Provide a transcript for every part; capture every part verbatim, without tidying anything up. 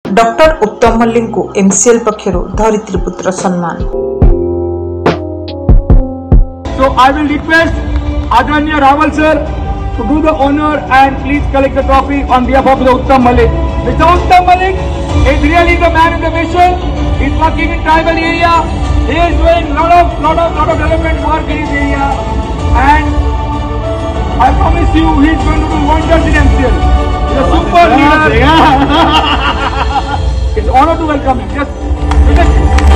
Doctor Uttam Mallik को MCL पक्षरु धरित्रीपुत्र सम्मान। So I will request Adanya Rawal sir to do the honor and please collect the trophy on behalf of the Uttam Malik. Mister Uttam Malik is really the man in the mission. He is working in tribal area. He is doing lot of lot of lot of development work in his area, and I promise you he is going to do wonders in M C L. He is a super leader. It's an honor to welcome him. Just, just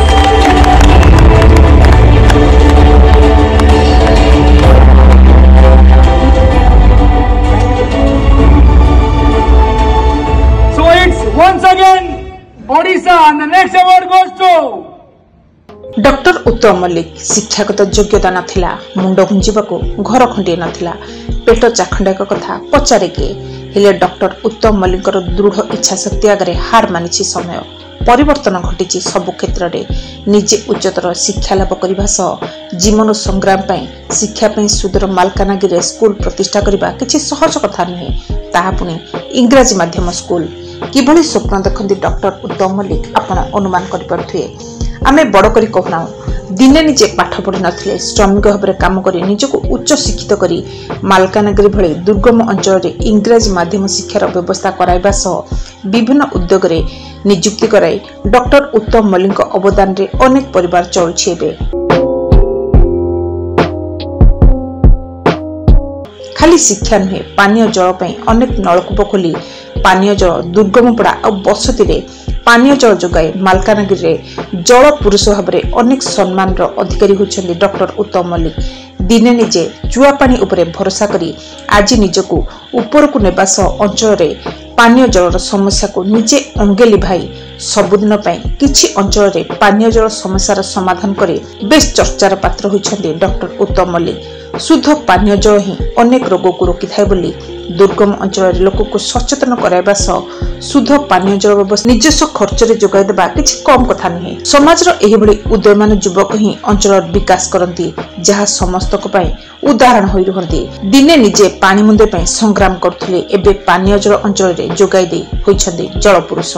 So it's once again Odisha, and the next award goes to doctor Uttam Mallik. शिक्षागत योग्यता नथिला, मुंड गुंजिबाकू घर खंडे नथिला, पेट चाखंडा कथा पचारे के हेले doctor Uttam Mallik दृढ़ इच्छा शक्ति आगे हार मानिछि समय। परिवर्तन घटी सबु क्षेत्र में निजे उच्चतर शिक्षा लाभ करने सह जीवन संग्राम पाई शिक्षा पाई सुदूर मालकानगिरी स्कूल प्रतिष्ठा करने किसी सहज कथा नुहे, ताहा पुणी इंग्राजी माध्यम स्कूल। किभली स्वप्न देखते डॉक्टर उत्तम मल्लिक आपण अनुमान करें। आमे बड़ करी कहना दिने निजे पाठ पढ़ी नथिले, श्रमिक भाव में काम कर निजक उच्च शिक्षित करी मालकानगिरी भली दुर्गम अंचल में इंग्राजी माध्यम शिक्षार व्यवस्था कराइबा सह विभिन्न उद्योग में नियुक्ति कराई डॉक्टर उत्तम मल्लिक अवदान रे अनेक परिवार चलुछि। एबे खाली शिक्षा नुहे, पानीय जल पई अनेक नलकूप खोली पानीय जल दुर्गम पड़ा और बसती रे पानीय जल जोगाई मालकानगिरी जल पुरुष भाव में अनेक सम्मान अधिकारी होती डॉक्टर उत्तम मल्लिक। दिने निजे जुआ पानी उपरे भरोसा करी आज निजक ऊपर को नेबा सह अंचल में पानीय जलर समस्या को निजे अंगे लिभाई सबुदिन किछि अंचल में पानीय जल समस्यार समाधान करे बेस चर्चार पात्र होइछन्ति डॉक्टर उत्तम मल्लिक। शुद्ध पानीय जल ही अनेक रोग को रोकी थाए बोली दुर्गम अंचल लोक को सचेतन कराइबा सह शुद्ध पानीय जल व्यवस्था निजस्व खर्च रे जोगाई देबा किछि कम कथा नुहे। समाजर एही भली उदयमान युवक ही अंचल विकास करती जहाँ समस्तक पई उदाहरण होई रहंती। दिने निजे पानी मुंदे पई संग्राम करथले, एबे पानीय जल अंचल रे जोगाई दे होइछन्ति जल पुरुष।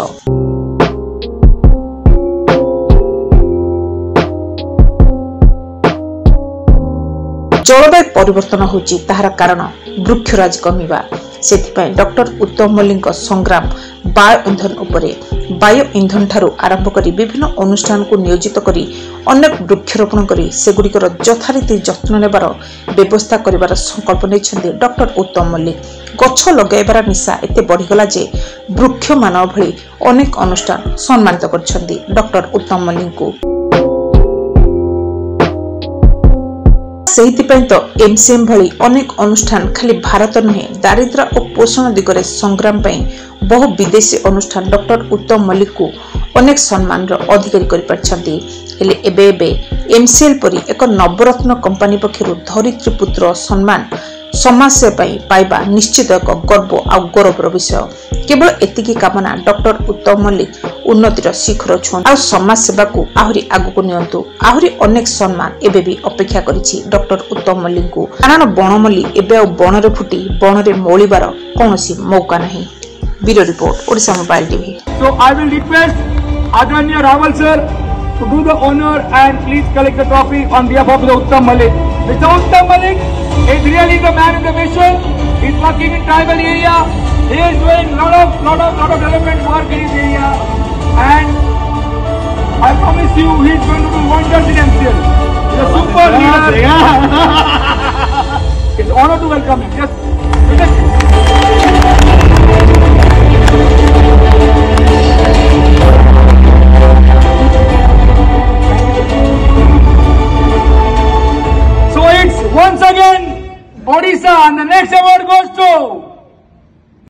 जलवायु परिवर्तन होची ताहार कारण वृक्षराज कमिबा, सेथिपाई डॉक्टर उत्तम मल्लिक संग्राम बायो इंधन उपरे बायो इंधन ठारू आरंभ करी विभिन्न अनुष्ठान को नियोजित करी अनेक वृक्षरोपण करी सेगुड़िकर यथारीति जत्न नेबार व्यवस्था करिवार संकल्प नेछन्ति डॉक्टर उत्तम मल्लिक। गछ लगाइबार निशा एते बढ़िगला जे वृक्ष मानव भली अनेक अनुष्ठान सम्मानित करछन्ति डॉक्टर उत्तम मल्लिक को। सेहितिपाई तो एमसीएम भली अनेक अनुष्ठान खाली भारत नुहे दारिद्र्य और पोषण दिगरे संग्राम पाई बहु विदेशी अनुष्ठान डॉक्टर उत्तम मल्लिक को अनेक सम्मान अधिकारी कर पारछन्ति। हेले एबे एबे एमसीएल परी एक नवरत्न कंपनी पक्षरु धरित्रीपुत्र सम्मान समाज सेवा पाइबा निश्चित एक गर्व आ गौरवर विषय। केवल एतिकी कामना डॉक्टर उत्तम मल्लिक उन्नतिर शिखर छुं आ समाज सेवा को आहुरी आगु नियंतु। आहुरी अनेक सम्मान एबे भी अपेक्षा करिछि डॉक्टर उत्तम मल्लिक को, कारण बनमल्ली एबे आ बनरे फुटी बनरे मौलिबार कोनोसी मौका नहीं। Bureau report Odisha mobile TV. So I will request Adanya Rawal sir to do the honor and please collect the trophy on behalf of the Uttam Malik. Mister Uttam Malik is really the man in the mission. He is working in tribal area. He is doing lot of lot of lot of development work in his area, and I promise you he is going to do wonders in M C L. He is a super leader. It's an honor to welcome him. Just, just So it's once again Odisha, and the next award goes to